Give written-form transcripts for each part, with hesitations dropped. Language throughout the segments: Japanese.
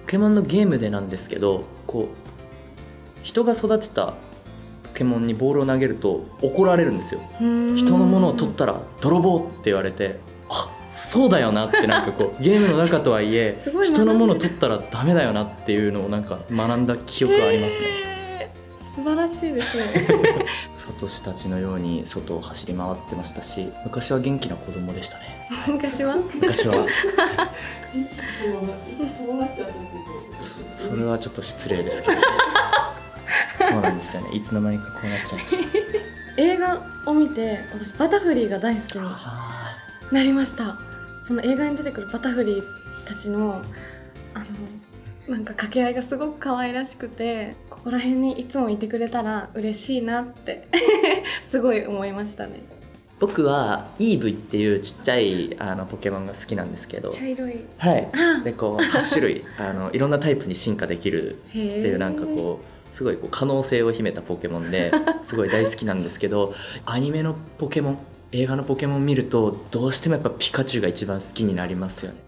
ケモンのゲームでなんですけど、こう人が育てたポケモンにボールを投げると怒られるんですよ。人のものを取ったら泥棒って言われて、あ、そうだよなって、なんかこうゲームの中とはいえ人のものを取ったらダメだよなっていうのをなんか学んだ記憶がありますね。 素晴らしいですね。 サトシたちのように外を走り回ってましたし、昔は元気な子供でしたね。 昔は昔はそれはちょっと失礼ですけどそうなんですよね、いつの間にかこうなっちゃいました。 映画を見て私バタフリーが大好きになりました。その映画に出てくるバタフリーたちのなんか掛け合いがすごく可愛らしくて、ここら辺にいつもいてくれたら嬉しいなってすごい思いましたね。 僕はイーブイっていうちっちゃいポケモンが好きなんですけど、 茶色い、 はい、でこう8種類いろんなタイプに進化できるっていう、なんかこうすごいこう可能性を秘めたポケモンですごい大好きなんですけど、アニメのポケモン、映画のポケモン見るとどうしてもやっぱピカチュウが一番好きになりますよね。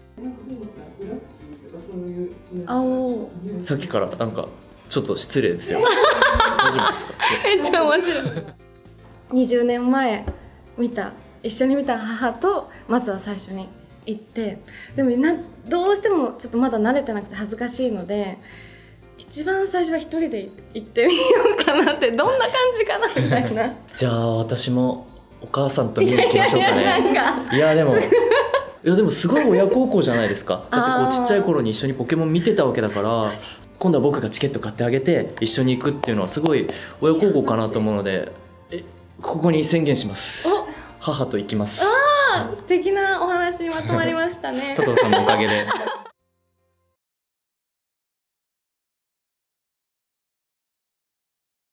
さっきからなんかちょっと失礼ですよ。大丈夫ですか？ めっちゃ面白い。20年前一緒に見た母とまずは最初に行って、でもどうしてもちょっとまだ慣れてなくて恥ずかしいので、一番最初は一人で行ってみようかなって、どんな感じかなみたいな。 じゃあ私もお母さんと見に行きましょうかね。いやでもすごい親孝行じゃないですか。だってこうちっちゃい頃に一緒にポケモン見てたわけだから、今度は僕がチケット買ってあげて一緒に行くっていうのはすごい親孝行かなと思うので、ここに宣言します。母と行きます。 素敵なお話にまとまりましたね。 佐藤さんのおかげで。